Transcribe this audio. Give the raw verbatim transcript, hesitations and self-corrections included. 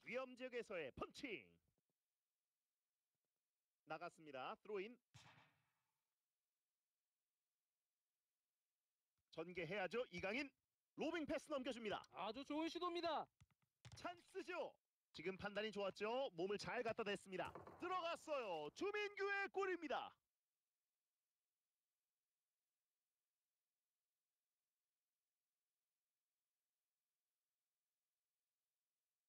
위험 지역에서의 펀칭 나갔습니다. 스로인 전개해야죠. 이강인 로빙 패스 넘겨줍니다. 아주 좋은 시도입니다. 찬스죠. 지금 판단이 좋았죠. 몸을 잘 갖다 댔습니다. 들어갔어요. 주민규의 골입니다.